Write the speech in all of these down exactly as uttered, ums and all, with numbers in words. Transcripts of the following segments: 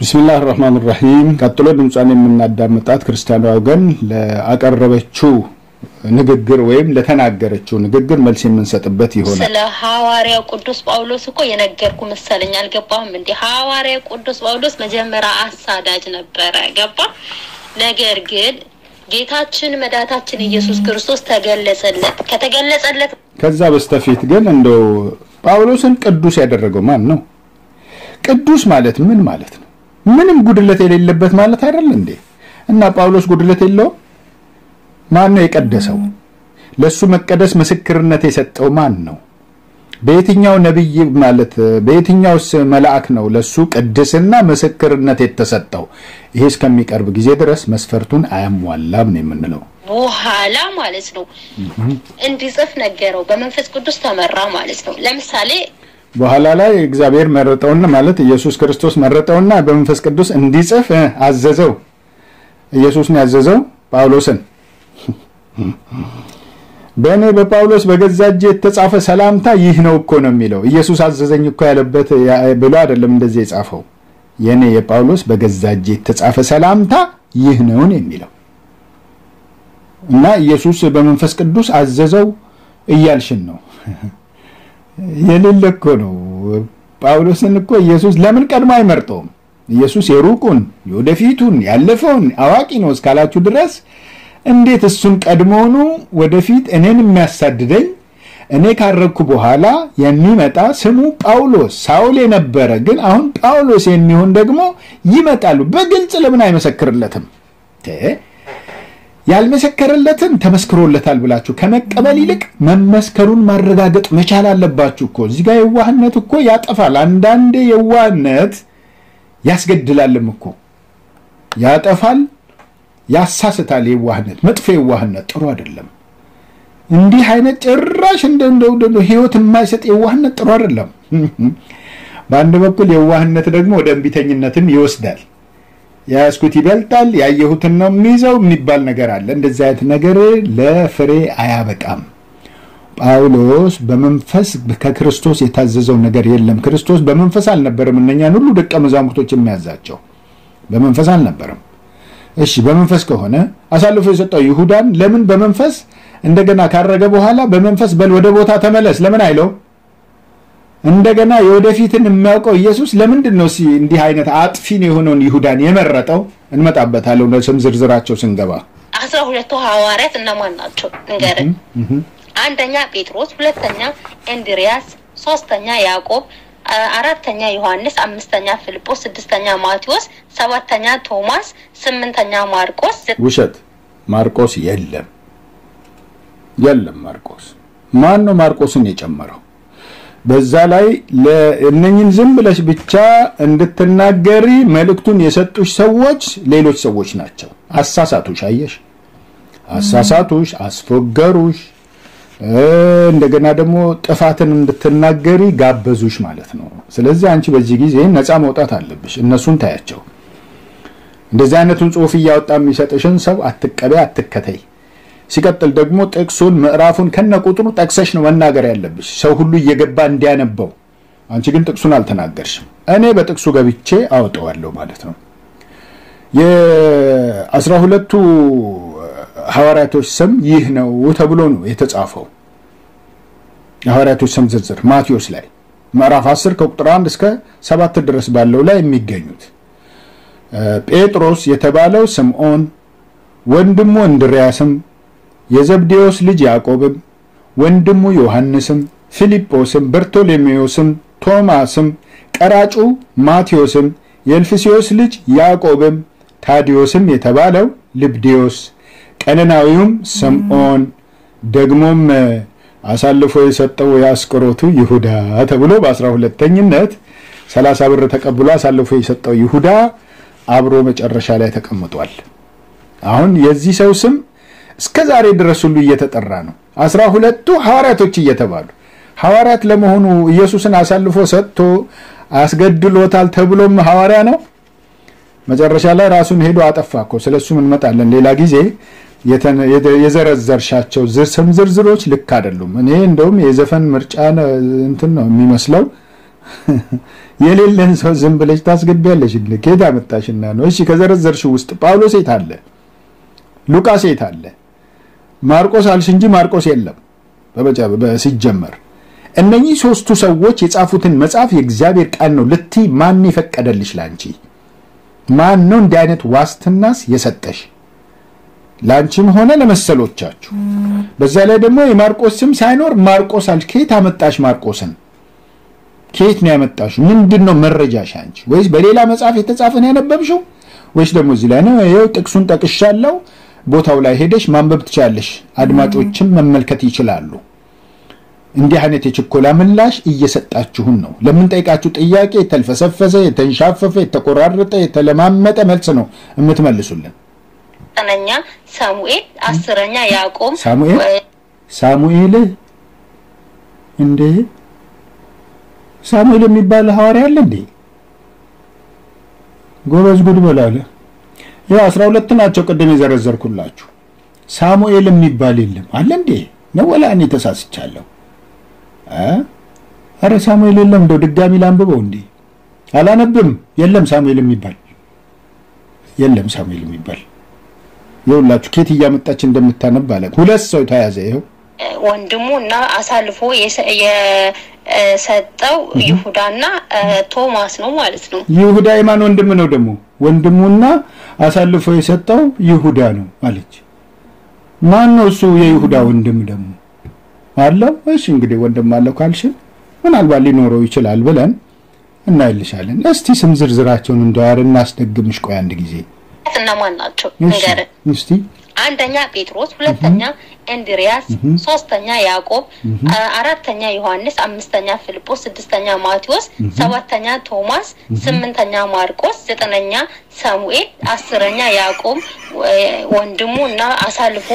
ቢስሚላሂ الرحمن الرحيم ቀጥሎ ድምጻን የምናዳምጣት ክርስቲያናው ወገን ለአቀረበችው ንግግር ወይም ለተናገረችው ንግግር መልስ የምንሰጥበት ይሆናል። ስለ ሐዋርያው ቅዱስ ጳውሎስ እኮ የነገርኩ መሰለኝ አልገባም እንዴ? ሐዋርያው ቅዱስ ጳውሎስ መጀመሪያ አሳዳጅ ነበረ ገባ። ነገር ግን ጌታችን መዳታችን ኢየሱስ ክርስቶስ ተገለጸለት። ከተገለጸለት ከዛ በስተፊት ግን እንደው ጳውሎስን ቅዱስ ያደረገው ማን ነው? ቅዱስ ማለት ምን ማለት ነው? ምንም ጉድለት የሌለበት ማለት አይደል እንዴ? እና ጳውሎስ ጉድለት የለው? ማን ነው የቀደሰው? ለሱ መቀደስ ምስክርነት የሰጠው ማን ነው? በየትኛው ነብይ ማለት በየትኛውስ መልአክ ነው ለሱ ቅድስና ምስክርነት የተሰጠው? ይሄ እስከሚቀርብ ጊዜ ድረስ መስፈርቱን አያሟላም ነው የምንለው። በኋላ ማለት ነው እንዲጽፍ ነገረው በመንፈስ ቅዱስ ተመራ ማለት ነው። ለምሳሌ በኋላ ላይ እግዚአብሔር መረጠውና ማለት ኢየሱስ ክርስቶስ መረጠውና በመንፈስ ቅዱስ እንዲጽፍ አዘዘው። ኢየሱስ ነው ያዘዘው ጳውሎስን። በእኔ በጳውሎስ በገዛጄ የተጻፈ ሰላምታ ይህ ነው እኮ ነው የሚለው። ኢየሱስ አዘዘኝ እኮ ያለበት ብሎ አይደለም እንደዚህ የጻፈው። የኔ የጳውሎስ በገዛጄ የተጻፈ ሰላምታ ይህ ነው ነው የሚለው። እና ኢየሱስ በመንፈስ ቅዱስ አዘዘው እያልሽን ነው። የሌለ እኮ ነው። ጳውሎስን እኮ ኢየሱስ ለምን ቀድሞ አይመርጠውም? ኢየሱስ የሩቁን የወደፊቱን ያለፈውን አዋቂ ነው እስካላችሁ ድረስ እንዴት እሱን ቀድሞኑ ወደፊት እኔን የሚያሳድደኝ እኔ ካረኩ በኋላ የሚመጣ ስሙ ጳውሎስ ሳውል የነበረ ግን አሁን ጳውሎስ የሚሆን ደግሞ ይመጣሉ በግልጽ ለምን አይመሰክርለትም? ያልመሰከረለትን ተመስክሮለታል ብላችሁ ከመቀበል ይልቅ መመስከሩን ማረጋገጥ መቻል አለባችሁ እኮ። እዚህ ጋር የዋህነት እኮ ያጠፋል። አንዳንዴ የዋህነት ያስገድላልም እኮ ያጠፋል፣ ያሳስታል። የዋህነት መጥፎ የዋህነት ጥሩ አይደለም። እንዲህ አይነት ጭራሽ እንደው እንደው ህይወት የማይሰጥ የዋህነት ጥሩ አይደለም። በአንድ በኩል የዋህነት ደግሞ ወደ እንቢተኝነትም ይወስዳል። ያስኩት ይበልጣል ያየሁትን ነው የሚይዘው የሚባል ነገር አለ። እንደዚህ አይነት ነገር ለፍሬ አያበቃም። ጳውሎስ በመንፈስ ከክርስቶስ የታዘዘው ነገር የለም። ክርስቶስ በመንፈስ አልነበረም እነኛን ሁሉ ደቀ መዛሙርቶች የሚያዛቸው በመንፈስ አልነበረም። እሺ በመንፈስ ከሆነ አሳልፎ የሰጠው ይሁዳን ለምን በመንፈስ እንደገና ካረገ በኋላ በመንፈስ በል ወደ ቦታ ተመለስ ለምን አይለው? እንደገና የወደፊትን የሚያውቀው ኢየሱስ ለምንድን ነው እንዲህ አይነት አጥፊን የሆነውን ይሁዳን የመረጠው? እንመጣበታለን ለስም ዝርዝራቸው ስንገባ። አስራ ሁለቱ ሐዋርያት እነማን ናቸው እንገርን? አንደኛ ጴጥሮስ፣ ሁለተኛ እንድሪያስ፣ ሶስተኛ ያዕቆብ፣ አራተኛ ዮሐንስ፣ አምስተኛ ፊልጶስ፣ ስድስተኛ ማቴዎስ፣ ሰባተኛ ቶማስ፣ ስምንተኛ ማርቆስ። ውሸት ማርቆስ የለም የለም ማርቆስ ማን ነው ማርቆስን የጨመረው? በዛ ላይ ለእነኝን ዝም ብለሽ ብቻ እንድትናገሪ መልእክቱን የሰጡሽ ሰዎች ሌሎች ሰዎች ናቸው። አሳሳቱሽ፣ አየሽ አሳሳቱሽ፣ አስፎገሩሽ፣ እንደገና ደግሞ ጥፋትን እንድትናገሪ ጋበዙሽ ማለት ነው። ስለዚህ አንቺ በዚህ ጊዜ ነፃ መውጣት አለብሽ። እነሱን ታያቸው። እንደዚህ አይነቱን ጽሑፍ ያወጣ የሚሰጥሽን ሰው አትቀበይ፣ አትከተይ። ሲቀጥል ደግሞ ጥቅሱን ምዕራፉን ከነቁጥሩ ጠቅሰሽ ነው መናገር ያለብሽ ሰው ሁሉ እየገባ እንዲያነበው። አንቺ ግን ጥቅሱን አልተናገርሽም። እኔ በጥቅሱ ገብቼ አወጣዋለሁ ማለት ነው። የአስራ ሁለቱ ሐዋርያቶች ስም ይህ ነው ተብሎ ነው የተጻፈው። የሐዋርያቶች ስም ዝርዝር ማቴዎስ ላይ ምዕራፍ አስር ከቁጥር አንድ እስከ ሰባት ድረስ ባለው ላይ የሚገኙት ጴጥሮስ የተባለው ስምዖን፣ ወንድሙ እንድርያስም፣ የዘብዴዎስ ልጅ ያዕቆብም፣ ወንድሙ ዮሐንስም፣ ፊልጶስም፣ በርቶሎሜዎስም፣ ቶማስም፣ ቀራጩ ማቴዎስም፣ የእልፍስዮስ ልጅ ያዕቆብም፣ ታዲዮስም የተባለው ልብዴዎስ፣ ቀነናዊውም ስምዖን፣ ደግሞም አሳልፎ የሰጠው የአስቆሮቱ ይሁዳ ተብሎ በአስራ ሁለተኝነት ሰላሳ ብር ተቀብሎ አሳልፎ የሰጠው ይሁዳ አብሮ መጨረሻ ላይ ተቀምጧል። አሁን የዚህ ሰው ስም እስከ ዛሬ ድረስ ሁሉ እየተጠራ ነው። አስራ ሁለቱ ሐዋርያቶች እየተባሉ ሐዋርያት ለመሆኑ ኢየሱስን አሳልፎ ሰጥቶ አስገድሎታል ተብሎም ሐዋርያ ነው? መጨረሻ ላይ ራሱን ሄዶ አጠፋኮ። ስለሱ ምን መጣለን ሌላ ጊዜ። የዘረዘርሻቸው ስም ዝርዝሮች ልክ አይደሉም። እኔ እንደውም የዘፈን ምርጫ እንትን ነው የሚመስለው። የሌለን ሰው ዝም ብለሽ ታስገቢያለሽ እንዴ? ከየት አመጣሽና ነው? እሺ ከዘረዘርሽ ውስጥ ጳውሎስ የት አለ? ሉቃስ የት አለ? ማርቆስ አልሽ እንጂ ማርቆስ የለም በሲጀመር። እነኚህ ሶስቱ ሰዎች የጻፉትን መጽሐፍ የእግዚአብሔር ቃል ነው ልትይ ማን ይፈቀደልሽ? ላንቺ ማን ነው እንዲህ አይነት ዋስትናስ የሰጠሽ? ላንቺም ሆነ ለመሰሎቻችሁ። በዛ ላይ ደግሞ የማርቆስ ስም ሳይኖር ማርቆስ አልሽ። ከየት አመጣሽ ማርቆስን? ከየት ነው ያመጣሽ? ምንድነው መረጃሽ አንቺ? ወይስ በሌላ መጽሐፍ የተጻፈን ያነበብሽው? ወይስ ደግሞ እዚህ ላይ ነው? ይሄው ጥቅሱን ጠቅሻለሁ፣ ቦታው ላይ ሄደሽ ማንበብ ትችላለሽ፣ አድማጮችም መመልከት ይችላሉ። እንዲህ አይነት የችኮላ ምላሽ እየሰጣችሁን ነው። ለምን ጠይቃችሁ ጥያቄ የተልፈሰፈሰ፣ የተንሻፈፈ፣ የተቆራረጠ፣ የተለማመጠ መልስ ነው የምትመልሱልን። ዘጠነኛ ሳሙኤል፣ አስረኛ ያዕቆብ። ሳሙኤል ሳሙኤል እንዴ ሳሙኤል የሚባል ሐዋርያ አለ እንዴ? ጎበዝ ጉድ በላለ። ያው አስራ ሁለት ናቸው ቅድም የዘረዘርኩላችሁ። ሳሙኤል የሚባል የለም አለ እንዴ? ነው ወላ እኔ ተሳስቻለሁ? አ አረ ሳሙኤል የለም። እንደው ድጋሚ ላንብበው እንዴ? አላነብም። የለም ሳሙኤል የሚባል የለም። ሳሙኤል የሚባል ይኸውላችሁ ከየት እያመጣች እንደምታነብ አለ። ሁለት ሰው ተያዘ። ይኸው ወንድሙና አሳልፎ የሰጠው ይሁዳና ቶማስ ነው ማለት ነው። ይሁዳ የማን ወንድም ነው ደግሞ? ወንድሙና አሳልፎ የሰጠው ይሁዳ ነው አለች። ማን ነው እሱ? የይሁዳ ወንድም ደግሞ አለው። እሺ እንግዲህ ወንድም አለው ካልሽ ምናልባት ሊኖረው ይችላል ብለን እናይልሻለን። እስቲ ስም ዝርዝራቸውን እንደዋር እናስደግምሽ። ቆይ አንድ ጊዜ እነማን ናቸው ንገር እስቲ። አንደኛ ጴጥሮስ፣ ሁለተኛ እንድሪያስ፣ ሶስተኛ ያዕቆብ፣ አራተኛ ዮሐንስ፣ አምስተኛ ፊልጶስ፣ ስድስተኛ ማቴዎስ፣ ሰባተኛ ቶማስ፣ ስምንተኛ ማርቆስ፣ ዘጠነኛ ሳሙኤል፣ አስረኛ ያዕቆብ ወንድሙና አሳልፎ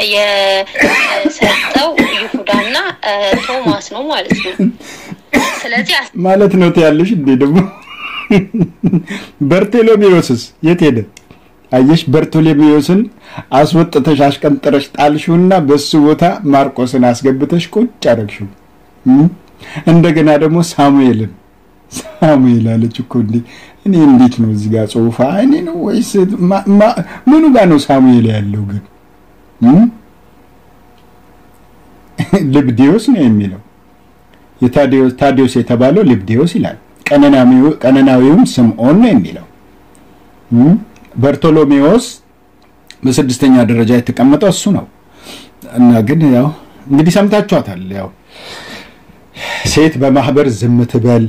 የሰጠው ይሁዳና ቶማስ ነው ማለት ነው። ስለዚህ ማለት ነው ያለሽ እንዴ ደግሞ በርቴሎሜዎስስ የት ሄደ? አየሽ በርቶሎሜዎስን አስወጥተሽ አሽቀንጥረሽ ጣልሽውና በሱ ቦታ ማርቆስን አስገብተሽ ቁጭ አረግሽው። እንደገና ደግሞ ሳሙኤልን ሳሙኤል አለች እኮ እንዴ! እኔ እንዴት ነው እዚህ ጋር ጽሁፋ እኔ ነው ወይስ ምኑ ጋር ነው ሳሙኤል ያለው ግን? ልብዴዎስ ነው የሚለው። የታዲዮስ ታዲዮስ የተባለው ልብዴዎስ ይላል። ቀነናዊው ቀነናዊውም ስምዖን ነው የሚለው። በርቶሎሜዎስ በስድስተኛ ደረጃ የተቀመጠው እሱ ነው። እና ግን ያው እንግዲህ ሰምታችኋታል። ያው ሴት በማህበር ዝም ትበል፣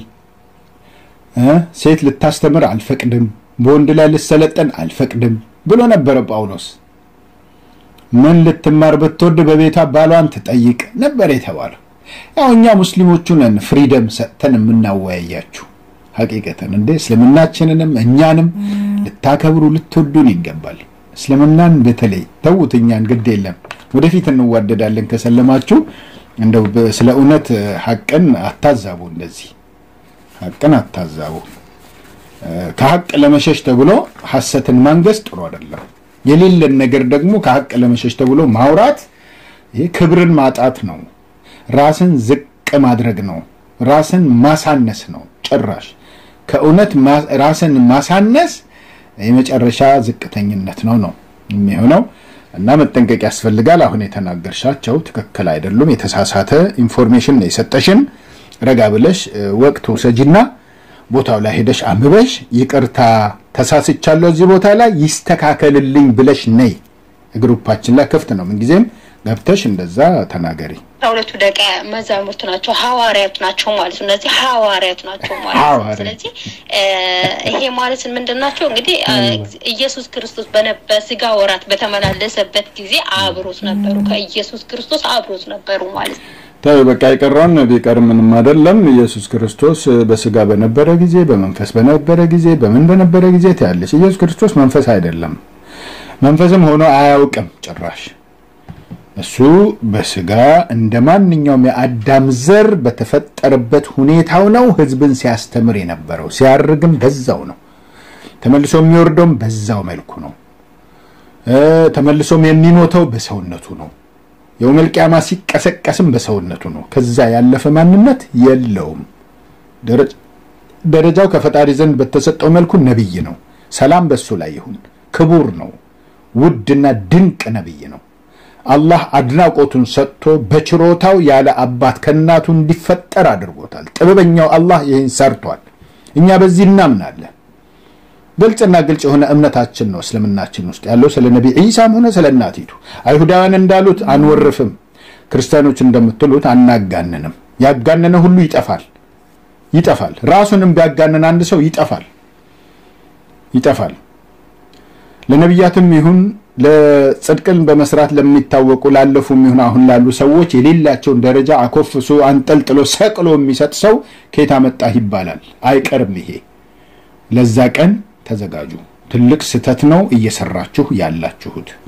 ሴት ልታስተምር አልፈቅድም፣ በወንድ ላይ ልሰለጠን አልፈቅድም ብሎ ነበር ጳውሎስ። ምን ልትማር ብትወድ በቤቷ ባሏን ትጠይቅ ነበር የተባለው። ያው እኛ ሙስሊሞቹ ነን ፍሪደም ሰጥተን የምናወያያችሁ። ሐቂቀተን እንደ እስልምናችንንም እኛንም ልታከብሩ ልትወዱን ይገባል። እስልምናን በተለይ ተውትኛን ግድ የለም ወደፊት እንዋደዳለን ከሰለማችሁ። እንደው ስለ እውነት ሐቅን አታዛቡ፣ እንደዚህ ሐቅን አታዛቡ። ከሐቅ ለመሸሽ ተብሎ ሐሰትን ማንገስ ጥሩ አይደለም። የሌለን ነገር ደግሞ ከሐቅ ለመሸሽ ተብሎ ማውራት ይሄ ክብርን ማጣት ነው። ራስን ዝቅ ማድረግ ነው። ራስን ማሳነስ ነው። ጭራሽ ከእውነት ራስን ማሳነስ የመጨረሻ ዝቅተኝነት ነው ነው የሚሆነው። እና መጠንቀቅ ያስፈልጋል። አሁን የተናገርሻቸው ትክክል አይደሉም። የተሳሳተ ኢንፎርሜሽን ነው የሰጠሽን። ረጋ ብለሽ ወቅቱ ሰጂና ቦታው ላይ ሄደሽ አንብበሽ ይቅርታ ተሳስቻለሁ እዚህ ቦታ ላይ ይስተካከልልኝ ብለሽ ነይ። ግሩፓችን ላይ ክፍት ነው። ምን ጊዜም ገብተሽ እንደዛ ተናገሪ። ሁለቱ ደቀ መዛሙርት ናቸው፣ ሐዋርያት ናቸው ማለት ነው። እነዚህ ሐዋርያት ናቸው ማለት ነው። ስለዚህ ይሄ ማለት ምንድነው? እንግዲህ ኢየሱስ ክርስቶስ በስጋ ወራት በተመላለሰበት ጊዜ አብሮት ነበሩ፣ ከኢየሱስ ክርስቶስ አብሮት ነበሩ ማለት ነው። ታዲያ በቃ ይቀራን ቢቀር ምንም አይደለም። ኢየሱስ ክርስቶስ በስጋ በነበረ ጊዜ፣ በመንፈስ በነበረ ጊዜ፣ በምን በነበረ ጊዜ ታያለሽ። ኢየሱስ ክርስቶስ መንፈስ አይደለም፣ መንፈስም ሆኖ አያውቅም ጭራሽ። እሱ በስጋ እንደማንኛውም የአዳም ዘር በተፈጠረበት ሁኔታው ነው ህዝብን ሲያስተምር የነበረው። ሲያርግም በዛው ነው፣ ተመልሶም የሚወርደውም በዛው መልኩ ነው፣ ተመልሶም የሚሞተው በሰውነቱ ነው፣ የውመል ቂያማ ሲቀሰቀስም በሰውነቱ ነው። ከዛ ያለፈ ማንነት የለውም። ደረጃው ከፈጣሪ ዘንድ በተሰጠው መልኩ ነብይ ነው ሰላም በሱ ላይ ይሁን ክቡር ነው ውድና ድንቅ ነብይ ነው አላህ አድናቆቱን ሰጥቶ በችሮታው ያለ አባት ከናቱ እንዲፈጠር አድርጎታል ጥበበኛው አላህ ይህን ሰርቷል እኛ በዚህ እናምናለን ግልጽና ግልጽ የሆነ እምነታችን ነው እስልምናችን ውስጥ ያለው ስለ ነብይ ኢሳም ሆነ ስለ እናቲቱ አይሁዳውያን እንዳሉት አንወርፍም ክርስቲያኖች እንደምትሉት አናጋነንም ያጋነነ ሁሉ ይጠፋል ይጠፋል ራሱንም ቢያጋነን አንድ ሰው ይጠፋል ይጠፋል ለነብያትም ይሁን ለጽድቅን በመስራት ለሚታወቁ ላለፉም ይሁን አሁን ላሉ ሰዎች የሌላቸውን ደረጃ አኮፍሶ አንጠልጥሎ ሰቅሎ የሚሰጥ ሰው ከየት አመጣህ ይባላል አይቀርም ይሄ ለዛ ቀን ተዘጋጁ ትልቅ ስተት ነው እየሰራችሁ ያላችሁት